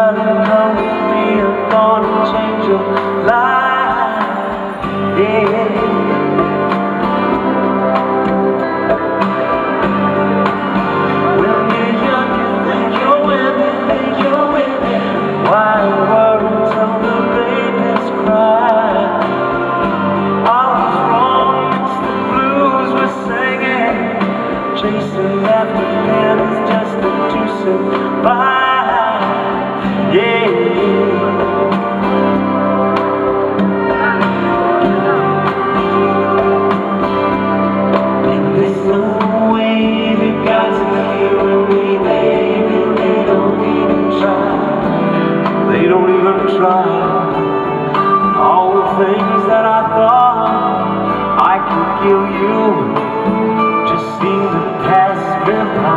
darling, come with me, I'm gonna change your life, yeah. Chasing after pennies just to survive, yeah. And there's no way the gods are hearing me, baby. They don't even try. They don't even try. All the things that I thought I could give you just seem to pass me by.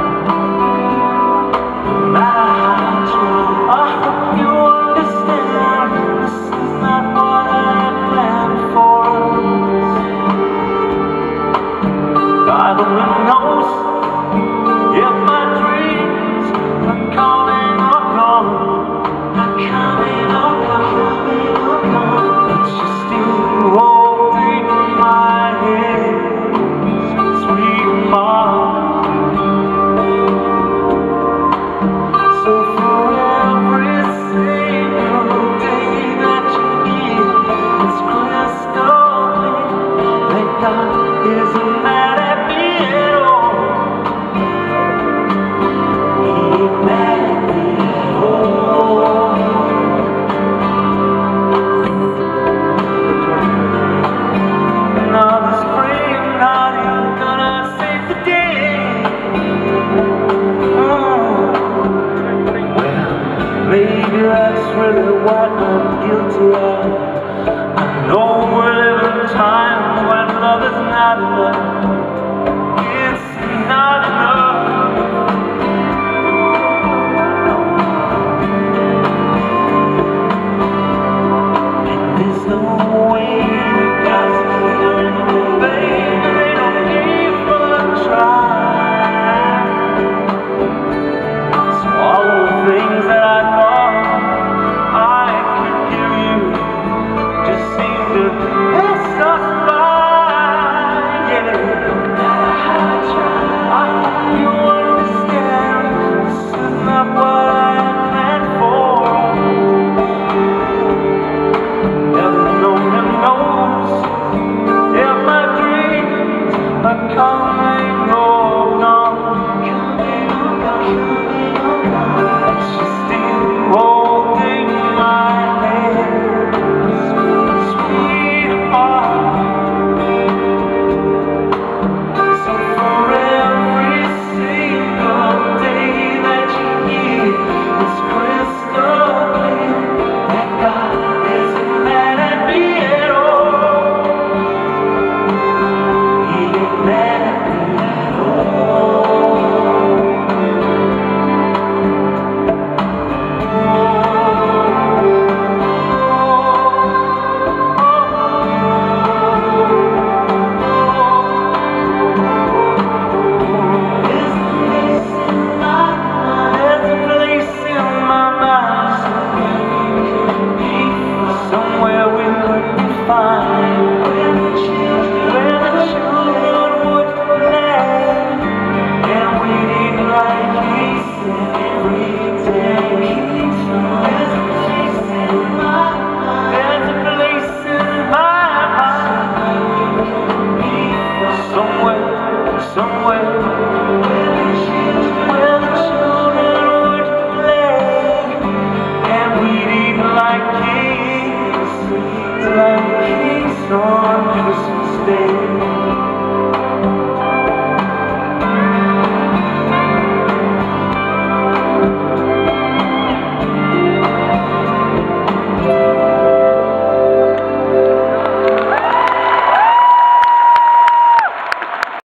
No matter how I try, I hope you understand this is not what I had planned for us. God only knows if my dreams are coming or gone, coming or gone. It's just you holding my hand, sweet mom. So for every single day that you give, it's crystal clear that God isn't mad at me at all. He ain't mad at me at all. Now this spring, not even gonna save the day. Maybe that's really what I'm guilty of. I know we're living in times when love is not enough.